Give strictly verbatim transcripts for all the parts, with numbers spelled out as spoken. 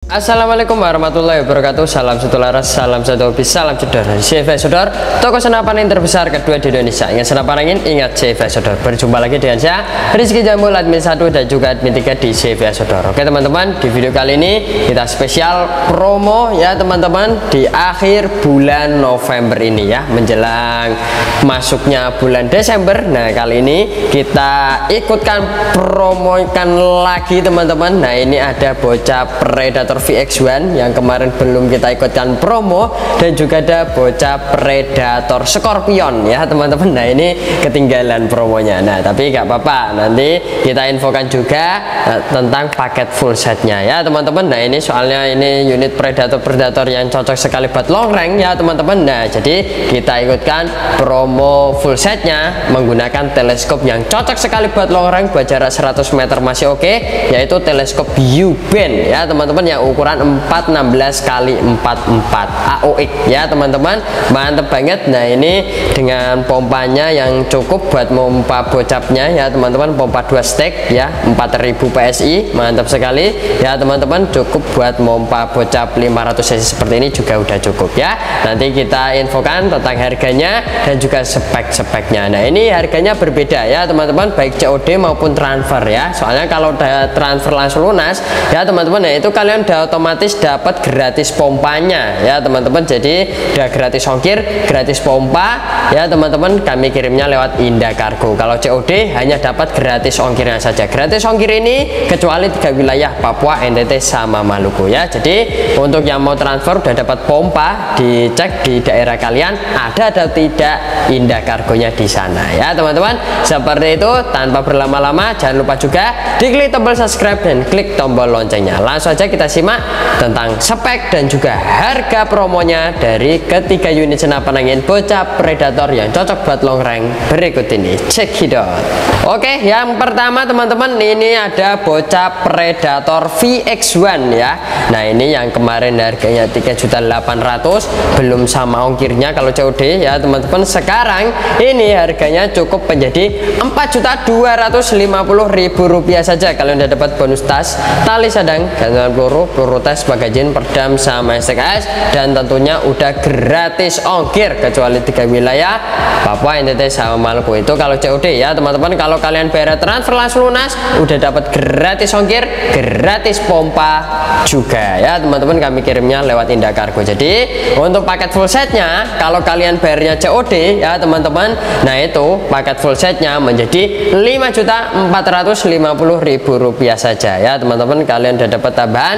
Assalamualaikum warahmatullahi wabarakatuh. Salam satu laras, salam satu hobi, salam cedor dari C V Sodor, toko senapan yang terbesar kedua di Indonesia. Ingat senapan angin, ingat C V Sodor. Berjumpa lagi dengan saya Rizky Jamul, admin satu dan juga admin tiga di C V Sodor. Oke teman-teman, di video kali ini kita spesial promo ya teman-teman, di akhir bulan November ini ya, menjelang masuknya bulan Desember. Nah kali ini kita ikutkan promokan lagi teman-teman. Nah ini ada bocah Predator V X satu yang kemarin belum kita ikutkan promo, dan juga ada bocah Predator Scorpion ya teman-teman. Nah ini ketinggalan promonya. Nah tapi nggak apa-apa, nanti kita infokan juga uh, tentang paket full setnya ya teman-teman. Nah ini soalnya ini unit Predator-Predator yang cocok sekali buat long range ya teman-teman. Nah jadi kita ikutkan promo full setnya menggunakan teleskop yang cocok sekali buat long range, buat jarak seratus meter masih oke, yaitu teleskop U-band ya teman-teman, yang ukuran empat enam belas kali empat empat A O X ya teman-teman. Mantep banget. Nah ini dengan pompanya yang cukup buat memompa bocapnya ya teman-teman, pompa dua stek ya, empat ribu P S I, mantap sekali ya teman-teman. Cukup buat memompa bocap lima ratus cc seperti ini juga udah cukup ya. Nanti kita infokan tentang harganya dan juga spek-speknya. Nah ini harganya berbeda ya teman-teman, baik C O D maupun transfer ya. Soalnya kalau udah transfer langsung lunas ya teman-teman, nah itu kalian udah otomatis dapat gratis pompanya ya teman-teman. Jadi udah gratis ongkir, gratis pompa ya teman-teman. Kami kirimnya lewat Indah Kargo. Kalau C O D hanya dapat gratis ongkirnya saja. Gratis ongkir ini kecuali tiga wilayah, Papua, N T T sama Maluku ya. Jadi untuk yang mau transfer udah dapat pompa, dicek di daerah kalian ada atau tidak Indah Kargonya di sana ya teman-teman. Seperti itu, tanpa berlama-lama jangan lupa juga diklik tombol subscribe dan klik tombol loncengnya. Langsung aja kita simak tentang spek dan juga harga promonya dari ketiga unit senapan angin bocah Predator yang cocok buat long range berikut ini. Check it out. Oke, yang pertama teman-teman, ini ada bocah Predator V X satu ya. Nah ini yang kemarin harganya tiga juta delapan ratus ribu, belum sama ongkirnya kalau C O D ya teman-teman. Sekarang ini harganya cukup menjadi empat juta dua ratus lima puluh ribu rupiah saja. Kalian udah dapat bonus tas, tali sadang, gantungan peluru, peluru tes, magazin, perdam, sama S T K S, dan tentunya udah gratis ongkir kecuali tiga wilayah, Papua, N T T sama Maluku. Itu kalau C O D ya teman-teman. Kalau kalian bayar transfer langsung lunas udah dapat gratis ongkir, gratis pompa juga ya teman-teman. Kami kirimnya lewat Indah Kargo. Jadi untuk paket full setnya kalau kalian bayarnya C O D ya teman-teman, nah itu paket full setnya menjadi lima juta empat ratus lima puluh ribu rupiah saja ya teman-teman. Kalian udah dapat tambahan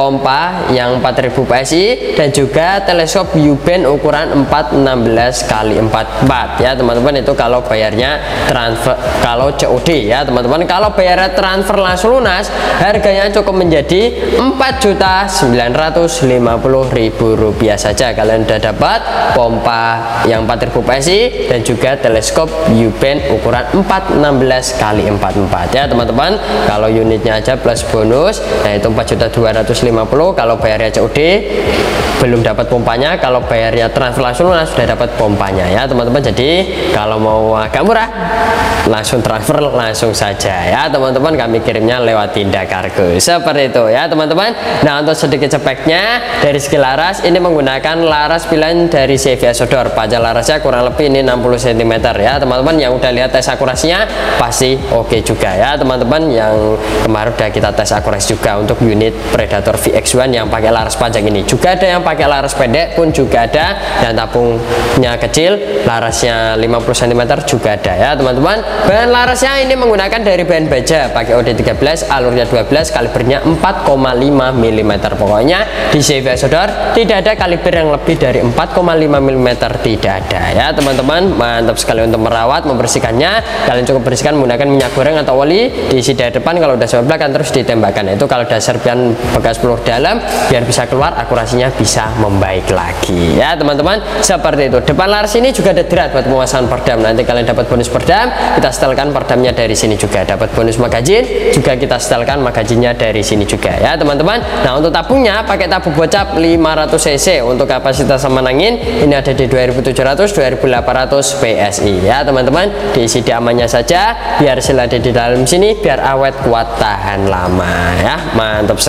pompa yang empat ribu P S I dan juga teleskop U-band ukuran empat enam belas kali empat empat ya teman-teman. Itu kalau bayarnya transfer, kalau C O D ya teman-teman. Kalau bayarnya transfer langsung lunas harganya cukup menjadi empat juta sembilan ratus lima puluh ribu rupiah saja. Kalian udah dapat pompa yang empat ribu P S I dan juga teleskop U-band ukuran empat enam belas kali empat empat ya teman-teman. Kalau unitnya aja plus bonus, nah itu empat juta dua ratus lima puluh ribu. Kalau bayarnya C O D belum dapat pompanya, kalau bayarnya transfer langsung lunas sudah dapat pompanya ya teman-teman. Jadi kalau mau agak murah langsung transfer langsung saja ya teman-teman. Kami kirimnya lewat Indah Kargo seperti itu ya teman-teman. Nah untuk sedikit speknya dari segi laras, ini menggunakan laras pilihan dari C V Sodor. Panjang larasnya kurang lebih ini enam puluh sentimeter ya teman-teman. Yang udah lihat tes akurasinya pasti oke okay juga ya teman-teman. Yang kemarin udah kita tes akurasi juga untuk unit Predator V X satu yang pakai laras panjang ini. Juga ada yang pakai laras pendek pun juga ada, dan tabungnya kecil, larasnya lima puluh sentimeter juga ada ya teman-teman. Bahan larasnya ini menggunakan dari bahan baja, pakai O D tiga belas, alurnya dua belas, kalibernya empat koma lima milimeter. Pokoknya di C V Sodor tidak ada kaliber yang lebih dari empat koma lima milimeter, tidak ada ya teman-teman. Mantap sekali untuk merawat, membersihkannya. Kalian cukup bersihkan menggunakan minyak goreng atau oli, diisi dari depan, kalau udah sampai belakang terus ditembakkan. Itu kalau ada serpian bekas peluru dalam biar bisa keluar, akurasinya bisa membaik lagi ya teman-teman. Seperti itu. Depan laras ini juga ada drat buat pemasangan perdam. Nanti kalian dapat bonus perdam, kita setelkan perdamnya dari sini juga. Dapat bonus magazin juga, kita setelkan magazinnya dari sini juga ya teman-teman. Nah untuk tabungnya pakai tabung bocap lima ratus cc. Untuk kapasitas senapan angin ini ada di dua ribu tujuh ratus dua ribu delapan ratus P S I ya teman-teman. Diisi di amannya saja biar sel ada di dalam sini, biar awet kuat tahan lama ya. Mantap sekali. Nah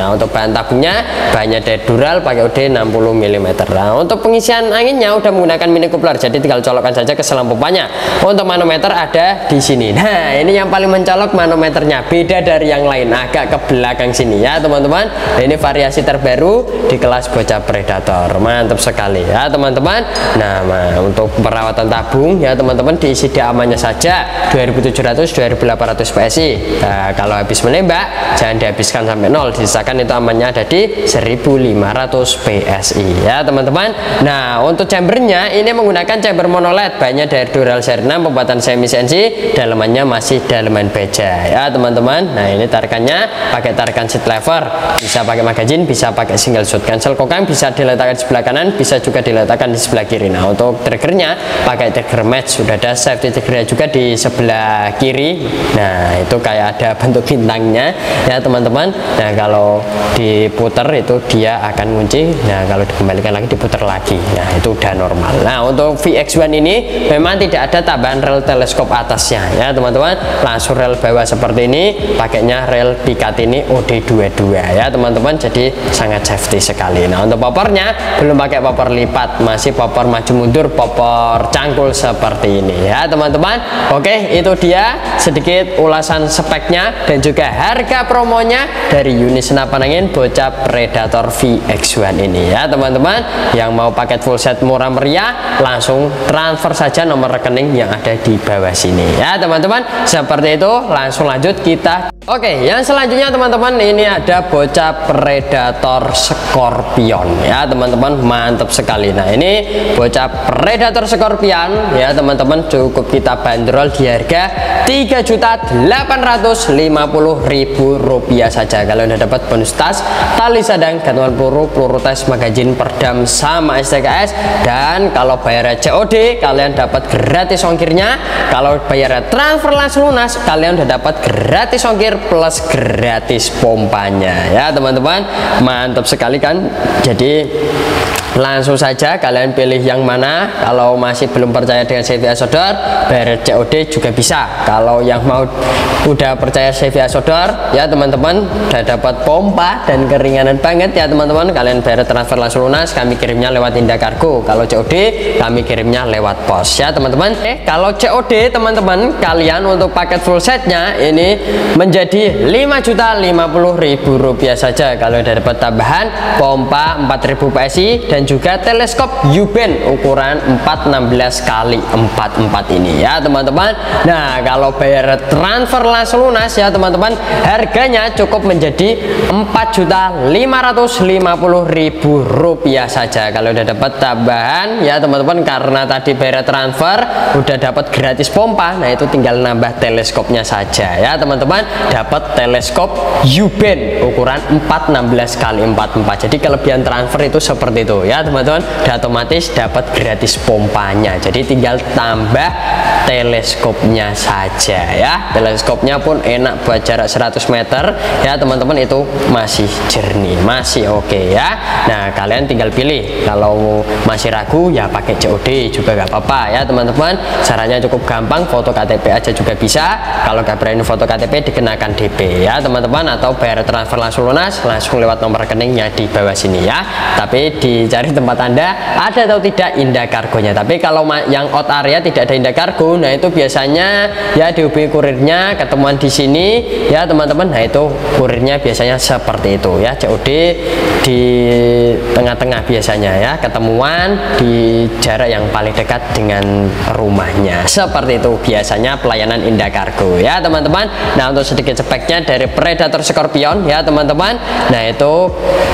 Nah untuk bahan tabungnya bahannya dari Dural pakai O D enam puluh milimeter. Nah untuk pengisian anginnya udah menggunakan mini coupler, jadi tinggal colokkan saja ke selang pompanya. Untuk manometer ada di sini. Nah ini yang paling mencolok manometernya, beda dari yang lain, agak ke belakang sini ya teman-teman. Nah, ini variasi terbaru di kelas bocah Predator, mantap sekali ya teman-teman. Nah, nah untuk perawatan tabung ya teman-teman diisi di amannya saja dua ribu tujuh ratus dua ribu delapan ratus P S I. Nah, kalau habis menembak jangan dihabiskan sampai nol, disisakan itu amannya ada di seribu lima ratus P S I ya teman-teman. Nah untuk chambernya ini menggunakan chamber monoled, bahannya dari Dural seri enam, pembuatan semi C N C, dalemannya masih daleman baja ya teman-teman. Nah ini tarikannya pakai tarikan seat lever, bisa pakai magazine, bisa pakai single shot. Cancel kokang bisa diletakkan di sebelah kanan, bisa juga diletakkan di sebelah kiri. Nah untuk triggernya pakai trigger match, sudah ada safety triggernya juga di sebelah kiri. Nah itu kayak ada bentuk bintangnya ya teman-teman. Nah kalau diputer itu dia akan kunci, nah kalau dikembalikan lagi diputer lagi, nah itu udah normal. Nah untuk V X satu ini memang tidak ada tambahan rel teleskop atasnya ya teman-teman, langsung rel bawah seperti ini, pakainya rel Picatinny O D dua puluh dua ya teman-teman, jadi sangat safety sekali. Nah untuk popornya belum pakai popor lipat, masih popor maju mundur, popor cangkul seperti ini ya teman-teman. Oke, itu dia sedikit ulasan speknya dan juga harga promonya dari unit senapan angin bocah Predator V X satu ini ya teman-teman. Yang mau paket full set murah meriah langsung transfer saja nomor rekening yang ada di bawah sini ya teman-teman. Seperti itu, langsung lanjut kita. Oke, yang selanjutnya teman-teman ini ada bocah Predator Scorpion ya teman-teman, mantap sekali. Nah ini bocah Predator Scorpion ya teman-teman, cukup kita bandrol di harga tiga juta delapan ratus lima puluh ribu rupiah saja. Kalau udah dapat bonus tas, tali sadang, gantungan peluru, peluru tes, magazin, perdam, sama S T K S. Dan kalau bayar C O D kalian dapat gratis ongkirnya. Kalau bayar transfer langsung lunas kalian udah dapat gratis ongkir plus gratis pompanya ya teman-teman, mantap sekali kan. Jadi langsung saja kalian pilih yang mana. Kalau masih belum percaya dengan C V A Sodor, bayar C O D juga bisa. Kalau yang mau udah percaya C V A Sodor ya teman-teman, udah dapat pompa dan keringanan banget ya teman-teman, kalian bayar transfer langsung lunas, kami kirimnya lewat Indah Kargo. Kalau C O D kami kirimnya lewat pos ya teman-teman. Eh kalau C O D teman-teman, kalian untuk paket full setnya ini menjadi lima juta lima puluh ribu rupiah saja. Kalau udah dapat tambahan pompa empat ribu P S I dan juga teleskop U-band ukuran empat enam belas kali empat empat ini ya teman-teman. Nah kalau bayar transfer langsung lunas ya teman-teman, harganya cukup menjadi empat juta lima ratus lima puluh ribu rupiah saja. Kalau udah dapat tambahan ya teman-teman, karena tadi bayar transfer udah dapat gratis pompa, nah itu tinggal nambah teleskopnya saja ya teman-teman. Dapat teleskop U-band ukuran empat enam belas kali empat empat. Jadi kelebihan transfer itu seperti itu ya teman-teman, dan otomatis dapat gratis pompanya, jadi tinggal tambah teleskopnya saja ya. Teleskopnya pun enak buat jarak seratus meter ya teman-teman, itu masih jernih, masih oke okay, ya. Nah kalian tinggal pilih, kalau masih ragu ya pakai C O D juga gak apa-apa ya teman-teman. Caranya cukup gampang, foto K T P aja juga bisa. Kalau gak berani foto K T P dikenakan D P ya teman-teman, atau bayar transfer langsung lunas langsung lewat nomor rekeningnya di bawah sini ya. Tapi dicari tempat anda ada atau tidak Indah Kargonya. Tapi kalau yang out area tidak ada Indah Kargo, nah itu biasanya ya dihubungi kurirnya, ketemuan di sini ya teman-teman. Nah itu kurirnya biasanya seperti itu ya, C O D di tengah-tengah biasanya ya, ketemuan di jarak yang paling dekat dengan rumahnya, seperti itu biasanya pelayanan Indah Kargo ya teman-teman. Nah untuk sedikit speknya dari Predator Scorpion ya teman-teman, nah itu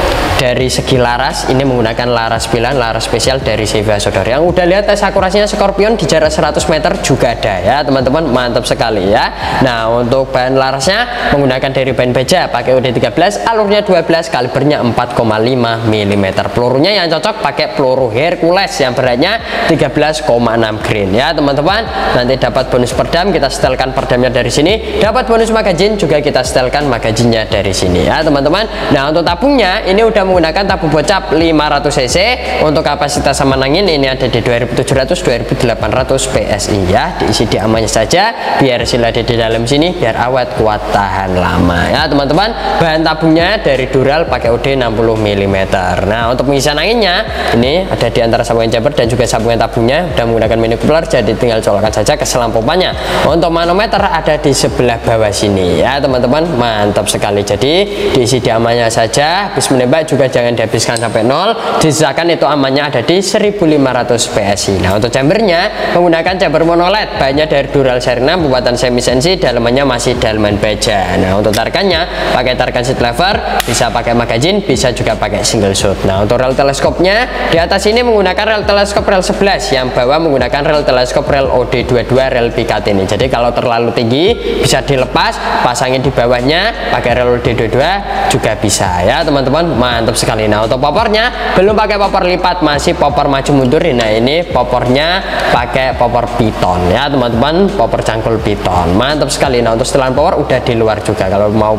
dari segi laras ini menggunakan laras sembilan, laras spesial dari C V A Sodor. Yang udah lihat tes akurasinya Scorpion di jarak seratus meter juga ada ya teman-teman, mantap sekali ya. Nah untuk bahan larasnya menggunakan dari bahan baja, pakai U D tiga belas, alurnya dua belas, kalibernya empat koma lima milimeter. Pelurunya yang cocok pakai peluru Hercules yang beratnya tiga belas koma enam grain ya teman-teman. Nanti dapat bonus perdam, kita setelkan perdamnya dari sini. Dapat bonus magazine juga, kita setelkan magazinnya dari sini ya teman-teman. Nah untuk tabungnya ini udah menggunakan tabung bocap lima ratus cc. Untuk kapasitas saman angin ini ada di dua ribu tujuh ratus dua ribu delapan ratus P S I ya. Diisi di amannya saja biar sila ada di dalam sini, biar awet kuat tahan lama ya teman-teman. Bahan tabungnya dari Dural pakai O D enam puluh milimeter. Nah, untuk pengisian anginnya ini ada di antara sambungan jumper dan juga sambungan tabungnya udah menggunakan mini coupler, jadi tinggal colokkan saja ke selang pompanya. Untuk manometer ada di sebelah bawah sini ya teman-teman, mantap sekali. Jadi diisi di amannya saja, habis menembak juga jangan dihabiskan sampai nol, disisakan itu amannya ada di seribu lima ratus P S I. Nah, untuk chambernya menggunakan chamber mono led, bahannya dari Dural seri enam, pembuatan semi C N C, dalamannya masih dalaman baja. Nah, untuk tarikannya pakai tarikan seat lever, bisa pakai magazine, bisa juga pakai single shot. Nah, untuk rel teleskopnya di atas ini menggunakan rel teleskop rel sebelas, yang bawah menggunakan rel teleskop rel O D dua puluh dua rel pikat ini. Jadi kalau terlalu tinggi bisa dilepas, pasangin di bawahnya pakai rel O D dua puluh dua juga bisa ya teman-teman, mantap sekali. Nah, untuk popornya belum pakai popor lipat, masih popor maju mundur. Nah, ini popornya pakai popor piton ya teman-teman, popor cangkul piton, mantap sekali. Nah, untuk setelan power udah di luar juga, kalau mau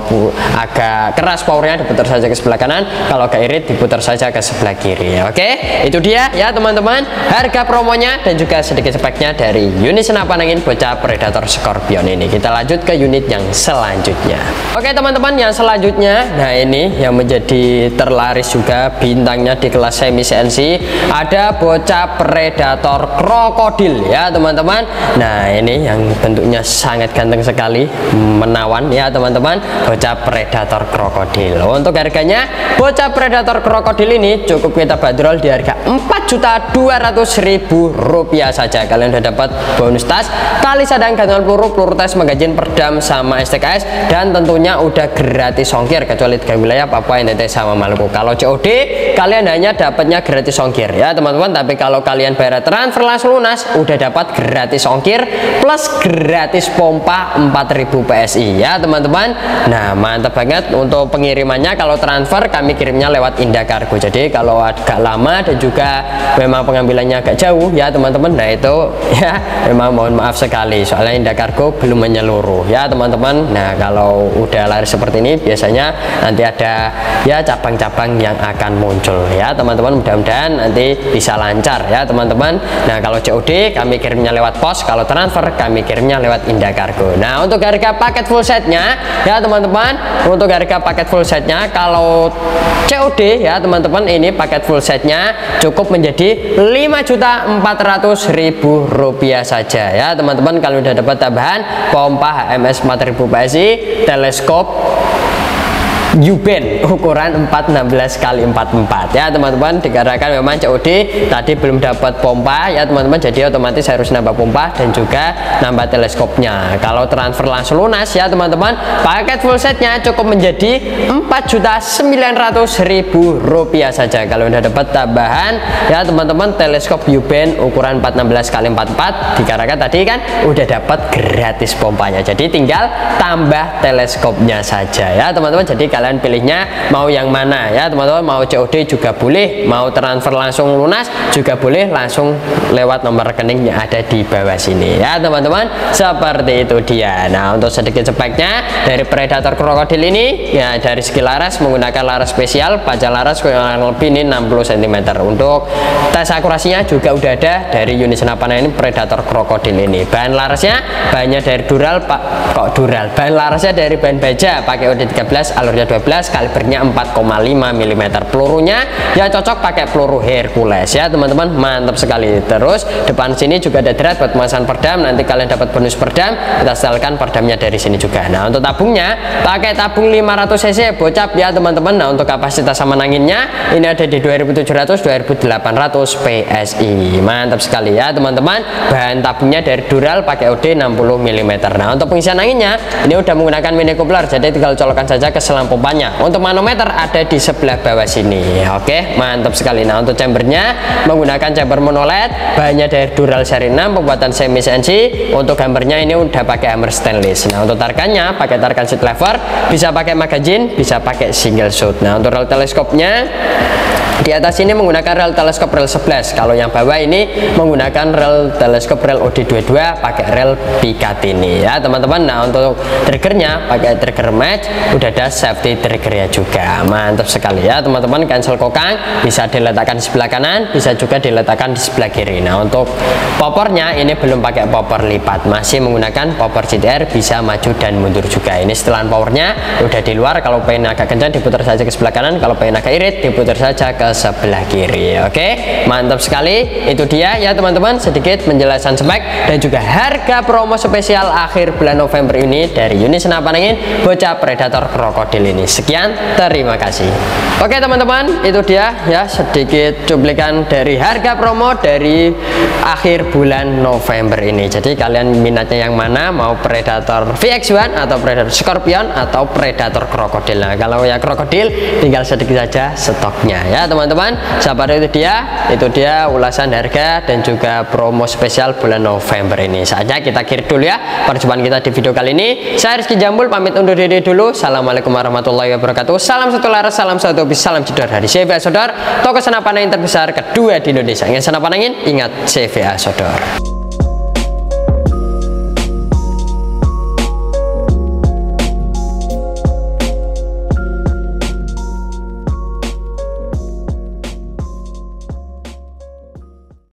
agak keras powernya diputar saja ke sebelah kanan, kalau agak irit diputar saja ke sebelah kiri. Oke, itu dia ya teman-teman harga promonya dan juga sedikit speknya dari unit senapan angin bocap Predator Scorpion ini. Kita lanjut ke unit yang selanjutnya. Oke teman-teman, yang selanjutnya, nah ini yang menjadi terlaris juga bintangnya di kelas semi C N C, ada bocap Predator krokodil ya teman-teman. Nah, ini yang bentuknya sangat ganteng sekali, menawan ya teman-teman, bocap Predator krokodil. Untuk harganya bocap Predator krokodil ini cukup kita bandrol di harga empat juta dua ratus ribu rupiah saja. Kalian udah dapat bonus tas, tali sadang, gantungan peluru, peluru tes, magazin, perdam, sama S T K S, dan tentunya udah gratis ongkir kecuali tiga wilayah Papua, N T T, sama Maluku. Kalau C O D kalian hanya dapatnya gratis ongkir ya teman-teman, tapi kalau kalian bayar transfer langsung lunas udah dapat gratis ongkir plus gratis pompa empat ribu P S I ya teman-teman. Nah, mantap banget. Untuk pengirimannya kalau transfer kami kirimnya lewat Indah Kargo, jadi kalau agak lama dan juga memang pengambilannya agak jauh ya teman-teman, nah itu ya memang mohon maaf sekali, soalnya Indah Kargo belum menyeluruh ya teman-teman. Nah, kalau udah laris seperti ini biasanya nanti ada ya cabang-cabang yang akan muncul ya teman-teman, mudah-mudahan nanti bisa lancar ya teman-teman. Nah, kalau C O D kami kirimnya lewat pos, kalau transfer kami kirimnya lewat Indah Kargo. Nah, untuk harga paket full setnya ya teman-teman, untuk harga paket full setnya kalau C O D ya teman-teman, ini paket full setnya cukup menjadi lima juta empat ratus ribu rupiah saja ya teman-teman. Kalau udah dapat tambahan pompa H M S empat ribu P S I, teleskop U-band ukuran empat enam belas kali empat empat ya teman-teman. Dikarenakan memang C O D tadi belum dapat pompa ya teman-teman, jadi otomatis harus nambah pompa dan juga nambah teleskopnya. Kalau transfer langsung lunas ya teman-teman, paket full setnya cukup menjadi empat juta sembilan ratus ribu rupiah saja. Kalau udah dapat tambahan ya teman-teman, teleskop U-band ukuran empat enam belas kali empat empat, dikarenakan tadi kan udah dapat gratis pompanya, jadi tinggal tambah teleskopnya saja ya teman-teman. Jadi kalian pilihnya mau yang mana ya teman-teman, mau C O D juga boleh, mau transfer langsung lunas juga boleh, langsung lewat nomor rekening yang ada di bawah sini ya teman-teman. Seperti itu dia. Nah, untuk sedikit speknya dari Predator krokodil ini ya, dari segi laras menggunakan laras spesial, panjang laras kurang lebih ini enam puluh sentimeter. Untuk tes akurasinya juga udah ada dari unit senapan ini Predator krokodil ini. Bahan larasnya bahannya dari Dural, Pak kok Dural bahan larasnya dari bahan baja, pakai O D tiga belas, alurnya dua belas, kalibernya empat koma lima milimeter. Pelurunya ya cocok pakai peluru Hercules ya teman-teman, mantap sekali. Terus depan sini juga ada drat buat pemasangan perdam, nanti kalian dapat bonus perdam, kita setelkan perdamnya dari sini juga. Nah, untuk tabungnya pakai tabung lima ratus cc bocap ya teman-teman. Nah, untuk kapasitas saman anginnya ini ada di dua ribu tujuh ratus dua ribu delapan ratus P S I, mantap sekali ya teman-teman. Bahan tabungnya dari Dural pakai O D enam puluh milimeter. Nah, untuk pengisian anginnya ini udah menggunakan mini coupler, jadi tinggal colokkan saja ke selang pompanya. Untuk manometer ada di sebelah bawah sini. Oke, mantap sekali. Nah, untuk chambernya menggunakan chamber mono led, bahannya dari Dural seri enam, pembuatan semi C N C. Untuk gambarnya ini udah pakai hammer stainless. Nah, untuk tarikannya pakai tarikan seat lever, bisa pakai magazine, bisa pakai single shot. Nah, untuk rel teleskopnya di atas ini menggunakan rel teleskop rel sebelas, kalau yang bawah ini menggunakan rel teleskop rel O D dua puluh dua pakai rel pikat ini ya teman-teman. Nah, untuk triggernya pakai trigger match, udah ada safety multi trigger juga. Mantap sekali ya teman-teman. Cancel kokang bisa diletakkan di sebelah kanan, bisa juga diletakkan di sebelah kiri. Nah untuk popornya ini belum pakai popor lipat, masih menggunakan popor G T R, bisa maju dan mundur juga. Ini setelan powernya udah di luar. Kalau pengen agak kencang diputar saja ke sebelah kanan, kalau pengen agak irit diputar saja ke sebelah kiri. Oke, mantap sekali. Itu dia ya teman-teman, sedikit penjelasan spek dan juga harga promo spesial akhir bulan November ini dari unit senapan angin bocah predator krokodil ini. Sekian, terima kasih. Oke teman-teman, itu dia ya sedikit cuplikan dari harga promo dari akhir bulan November ini. Jadi kalian minatnya yang mana, mau predator V X satu atau predator scorpion atau predator krokodil. Nah kalau ya krokodil tinggal sedikit saja stoknya ya teman-teman. Sabar, itu dia itu dia ulasan harga dan juga promo spesial bulan November ini. Saatnya kita akhiri dulu ya perjumpaan kita di video kali ini. Saya Rizky Jambul pamit undur diri dulu. Assalamualaikum warahmatullahi wabarakatuh. Salam satu laras, salam satu hobi, salam jedor dari C V A Sodor, toko senapan angin terbesar kedua di Indonesia. Ingat senapan angin, ingat C V A Sodor.